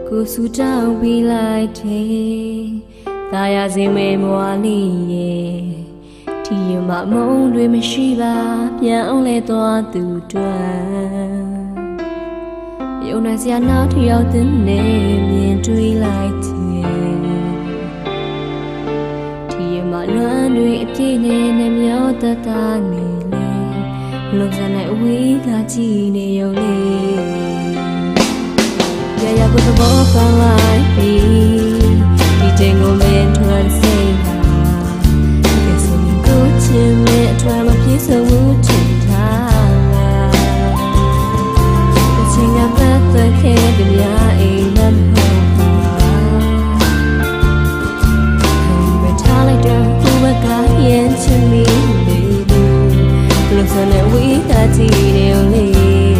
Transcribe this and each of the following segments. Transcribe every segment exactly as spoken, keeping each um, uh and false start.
ကိုစူတောင်းပြီးလိုက်တယ်တာယာစင်မဲမွာလေးရဲ့ဒီရမမုံတွေမရှိပါပြန်အောင်လဲသွားသူတွေ့ယုံနိုင်စရာနောက်တစ်ယောက်တင်နေမြင်တွေ့လိုက်တယ်ဒီရမလွမ်းတွေအပြည့်နဲ့နှမျောတတ်တာနေလေလုံစံနဲ့အဝေးကကြည့်နေရုံလေးရရကိုသဘောပေါက်လိုက်ပြီဒီချိန်ကိုမင်းထွက်စိတ်ဟာကဲဆိုရင်ကိုချင်မဲ့အထွတ်မပြေဆုံးဘူးထင်ထားလားဒီချိန်ကပတ်သက်ခဲ့တဲ့များအိမ်မဟုတ်ပါဘူးဘယ်ထားလိုက်တော့ကိုယ်ကရင်ချင်မိနေဘူးလို့ဆိုနေဝေးကကြည့်နေုံလေး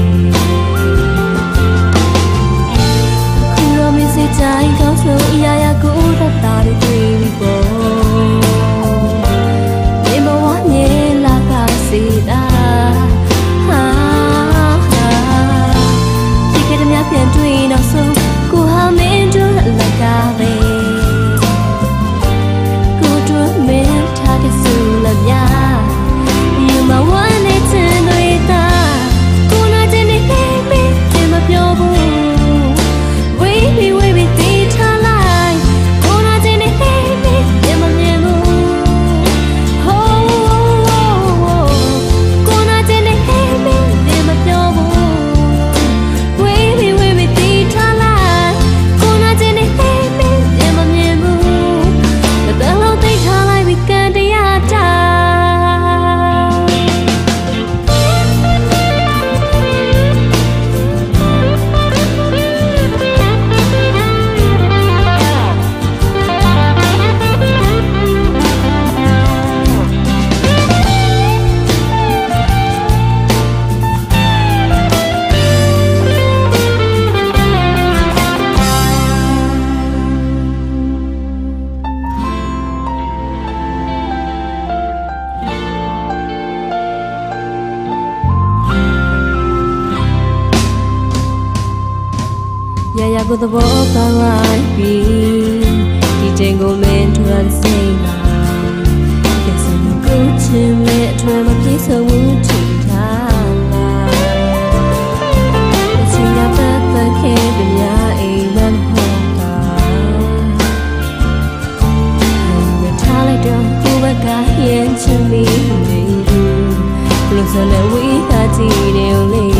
တိုင်းကောင်းဆုံးအရာရာကိုတတ်တာတွေတွေ့ပြီးပေါ်ဒီဘဝမြေလာကစီတာဟာဒီကတည်းကပြန်တွေ့တော့ဆိုကိုဟာမင်းတို့လက်ကပဲကိုတို့မင်းထားတဲ့ဆိုလက်များ You my one it's in the dark ကိုနာတဲ့နေပဲဒီမပြောဘူး Wavy wavyရရကိုသဘောပေါက်လိုက်ပြီဒီချိန်ကိုမင်းထွက်စိတ်လာကဲဆိုရင်ကိုချင်မဲ့အထွတ်မပြေဆုံးဘူးထင်ထားလားဒီချိန်ကပတ်သက်ခဲ့တဲ့များအိမ်မဟုတ်တာဘယ်ထားလိုက်တော့ကိုယ်ကရင်ချင်မိနေဘူးလို့ဆိုနေဝေးကကြည့်နေလေ